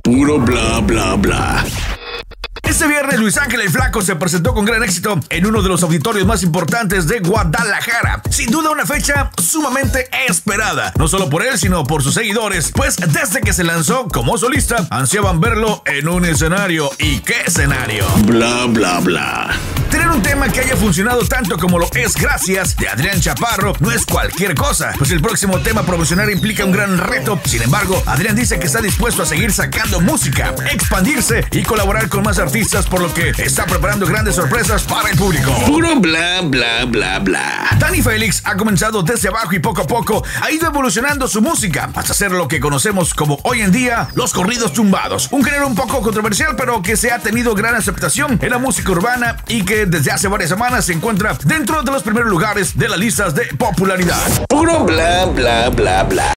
Puro bla bla bla. Este viernes Luis Ángel el Flaco se presentó con gran éxito en uno de los auditorios más importantes de Guadalajara. Sin duda una fecha sumamente esperada, no solo por él sino por sus seguidores, pues desde que se lanzó como solista ansiaban verlo en un escenario. ¿Y qué escenario? Bla bla bla. Tener un tema que haya funcionado tanto como lo es Gracias de Adrián Chaparro no es cualquier cosa, pues el próximo tema promocional implica un gran reto. Sin embargo, Adrián dice que está dispuesto a seguir sacando música, expandirse y colaborar con más artistas, por lo que está preparando grandes sorpresas para el público. Puro bla bla bla bla. Dani Félix ha comenzado desde abajo y poco a poco ha ido evolucionando su música hasta ser lo que conocemos como hoy en día los corridos tumbados. Un género un poco controversial, pero que se ha tenido gran aceptación en la música urbana y que desde hace varias semanas se encuentra dentro de los primeros lugares de las listas de popularidad. Puro bla bla bla bla.